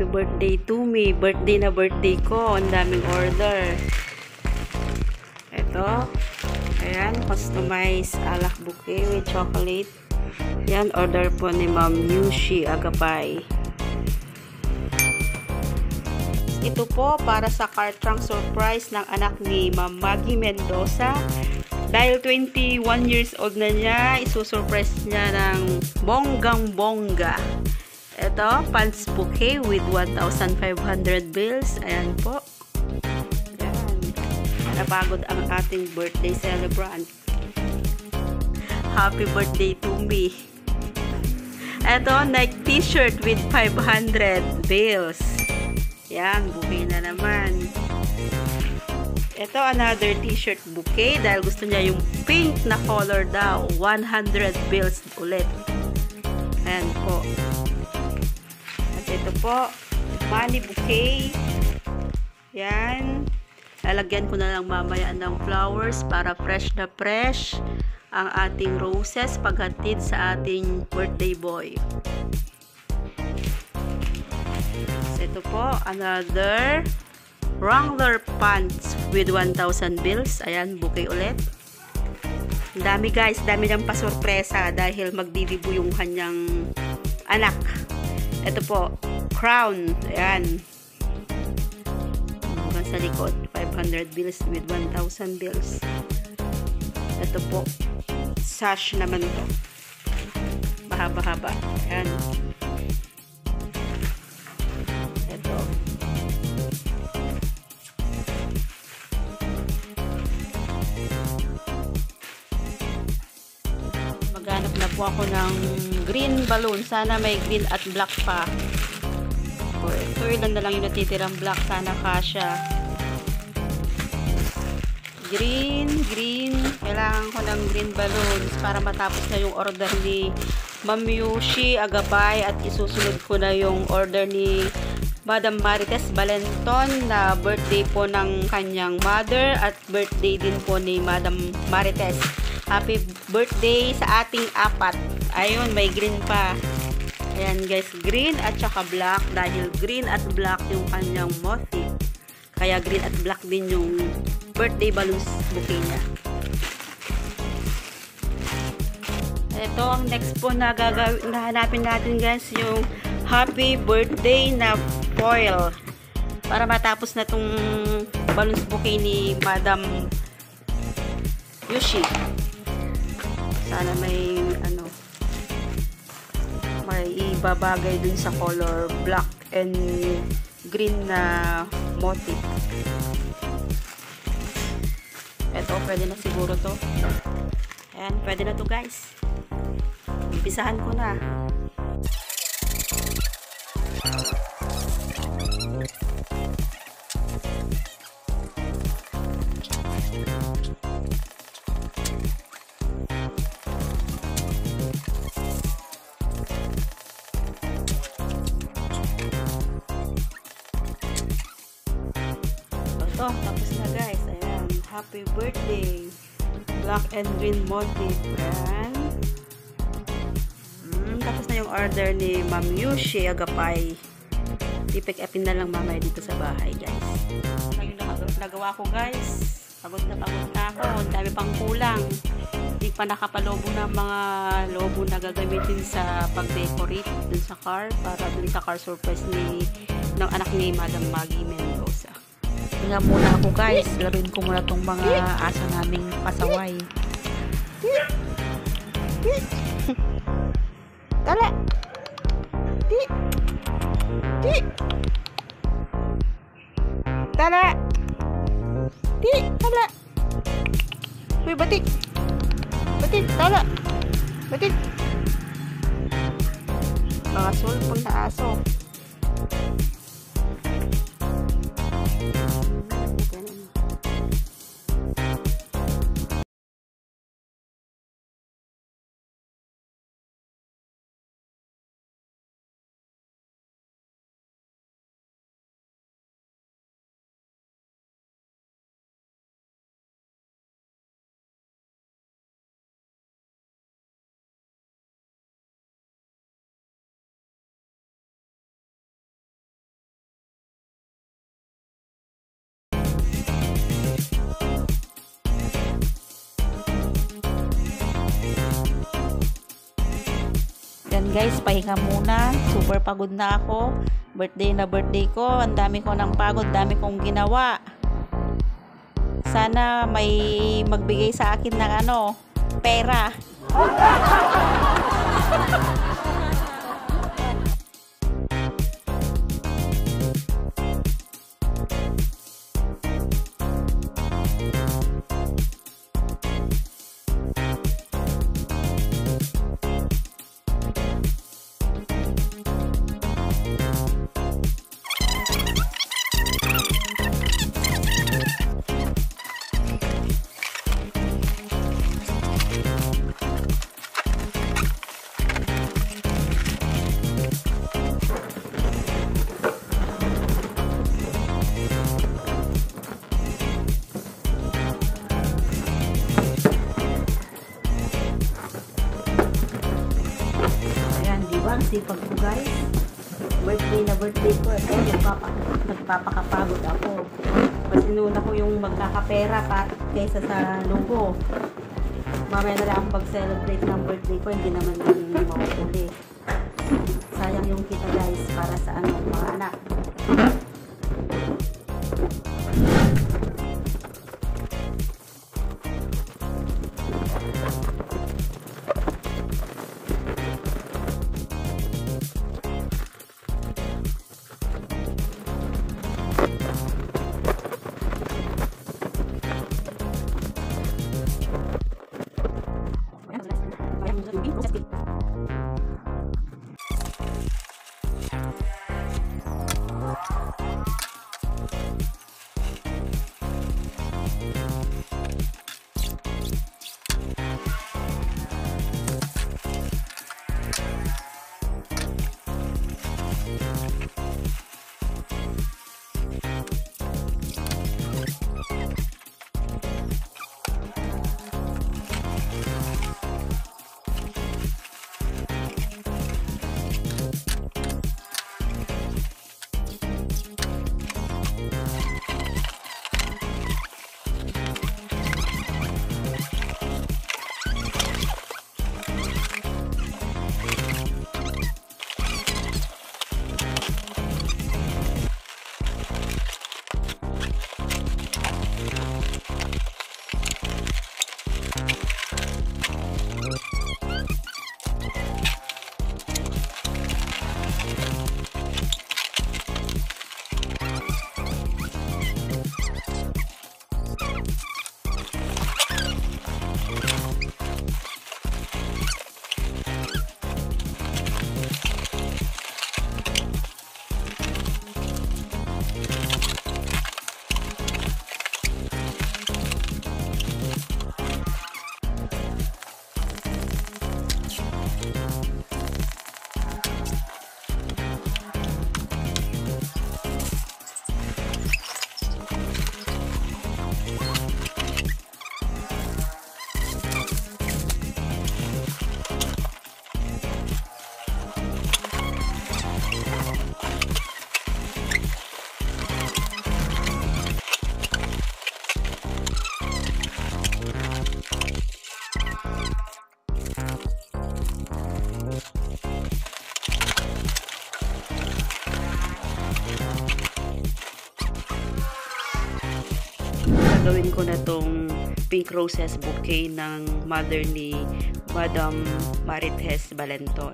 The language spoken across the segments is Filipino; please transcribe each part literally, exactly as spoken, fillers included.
birthday to me. Birthday na birthday ko. Ang daming order. Ito. Ayan. Customized alak bouquet with chocolate. Yan. Order po ni Ma'am Yushi Agapay. Ito po para sa car trunk surprise ng anak ni Ma'am Maggie Mendoza. Dahil twenty-one years old na niya, isusurprise niya ng bonggang-bongga. Ito, pants bouquet with one thousand five hundred bills. Ayan po. Ayan. Napagod ang ating birthday celebrant. Happy birthday to me. Ito, Nike t-shirt with five hundred bills. Ayan, bouquet na naman. Ito, another t-shirt bouquet dahil gusto niya yung pink na color daw. one hundred bills ulit. Ayan po. At ito po, money bouquet. Yan. Lalagyan ko na lang mamaya ng flowers para fresh na fresh ang ating roses paghatid sa ating birthday boy. So, ito po, another Wrangler pants with one thousand bills. Ayan, bouquet ulit. Dami guys, dami niyang pasurpresa dahil magdidibu yung kanyang anak. Ito po, crown. Ayan. Hanggang sa likod, five hundred bills with one thousand bills. Ito po, sash naman to. Mahaba-haba. Ayan. Ito. Maghanap na po ako ng green balloon. Sana may green at black pa. O, ito ilan na lang yung natitirang black. Sana kasya. Green, green. Kailangan ko ng green balloons para matapos na yung order ni Ma'am Yushi Agapay at isusunod ko na yung order ni Madam Marites Valenton na birthday po ng kanyang mother at birthday din po ni Madam Marites. Happy birthday sa ating apat. Ayun, may green pa. Ayan guys, green at saka black. Dahil green at black yung kanyang motif. Kaya green at black din yung birthday balloons bouquet niya. Ito ang next po na gagawin, na hanapin natin guys, yung happy birthday na foil. Para matapos na tong balloons bouquet ni Madam Yushi. Sana may ano may ibabagay dun sa color black and green na motif. Ito, pwede na siguro to. Ayan, pwede na to guys. Umpisahan ko na. Ito, tapos na guys. Ayan, happy birthday. Black and green motif. Ayan. Hmm, tapos na yung order ni Ma'am Yushi Agapay. I-pick upin na lang mamaya dito sa bahay guys. Yung nagawa ko guys. Pagod na pagod na ako. Ang dami pang kulang. Hindi pa nakapalobo ng mga lobo na gagamitin sa pag-decorate dun sa car. Para dun sa car surprise ni ng anak ni Madam Maggie Mendoza. Nga muna ako guys, laruin ko muna tong mga aso naming pasaway. Tala! Ti! Ti! Tala! Ti! Tala! Uy, batik! Batik! Tala! Batik! Mga sulpon na aso. Ayan guys, pahinga muna. Super pagod na ako. Birthday na birthday ko. Ang dami ko ng pagod, dami kong ginawa. Sana may magbigay sa akin ng ano, pera. Ang sipag ko guys, birthday na birthday ko, ito nagpapa, nagpapakapagod ako. Mas inuna ko yung magkakapera pa kaysa sa luho. Mamaya na lang akong mag-celebrate ng birthday ko, hindi naman hindi mauuli. Sayang yung kita guys para sa ano, mga anak. Gagawin ko na tong pink roses bouquet ng mother ni Madam Marites Balenton.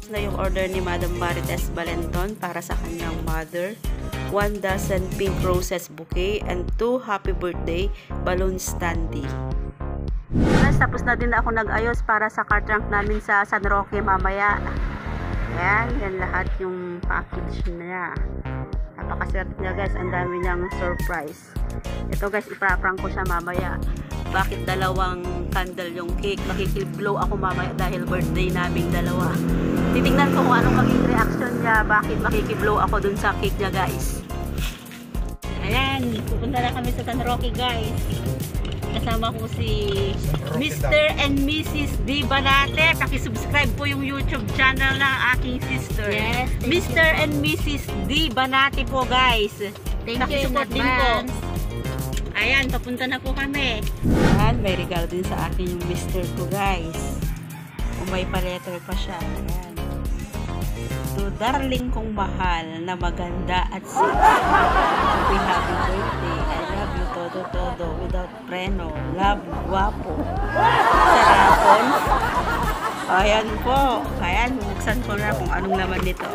Tapos na yung order ni Madam Marites Valenton para sa kanyang mother. One dozen pink roses bouquet and two happy birthday balloon standee. Guys, tapos na din ako nag-ayos para sa car trunk namin sa San Roque mamaya. Ayan, yan lahat yung package niya. Napakaswerte niya guys, ang dami niyang surprise. Ito guys, ipra-prank ko siya mamaya. Bakit dalawang candle yung cake? Makikiblow ako mamaya dahil birthday naming dalawa. Titignan ko kung anong maging reaction niya. Bakit makikiblow ako dun sa cake niya guys. Ayan, pupunta na kami sa San Roque guys. Kasama ko si Mister and Missus D. Banate. Pakisubscribe po yung YouTube channel ng aking sister. Yes, Mister and Missus D. Banate po guys. Thank you in din po. advance. Ayan, papunta na po kami. Ayan, may regalo din sa akin yung mister ko guys. O may pa-letter pa siya. Ayan. To darling kong mahal na maganda at sexy. Happy happy birthday. I love you todo todo without preno. Love, guwapo. Sarapon. Ayan po. Ayan, buksan ko na kung anong laman nito.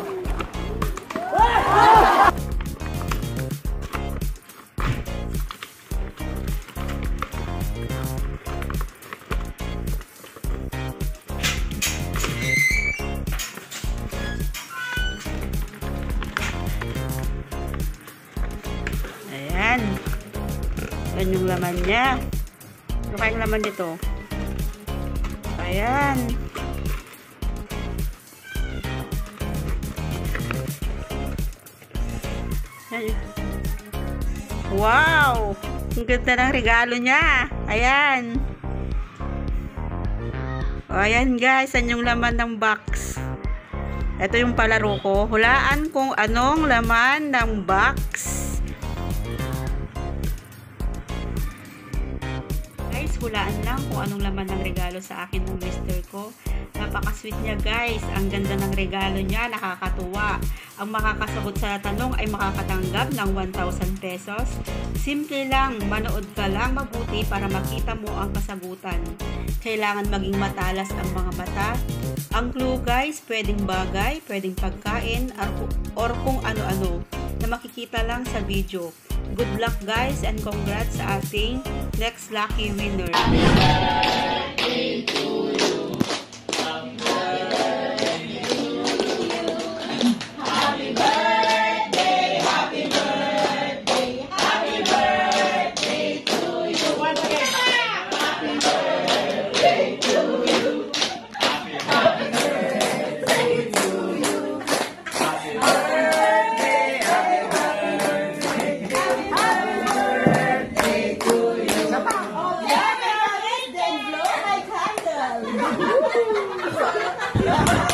Ayan. Ayan yung laman niya. Ano kayong laman nito? Ayan. Ayan. Wow! Ang ganda ng regalo niya. Ayan. O, ayan guys. Ayan yung laman ng box. Ito yung palaro ko. Hulaan kung anong laman ng box. Guys, hulaan lang kung anong laman ng regalo sa akin ng mister ko. Napaka-sweet niya guys. Ang ganda ng regalo niya. Nakakatuwa. Ang makakasagot sa tanong ay makakatanggap ng one thousand pesos. Simple lang. Manood ka lang mabuti para makita mo ang kasagutan. Kailangan maging matalas ang mga mata. Ang clue guys, pwedeng bagay, pwedeng pagkain, or kung ano-ano na makikita lang sa video. Good luck guys and congrats sa ating next lucky winner. Yeah.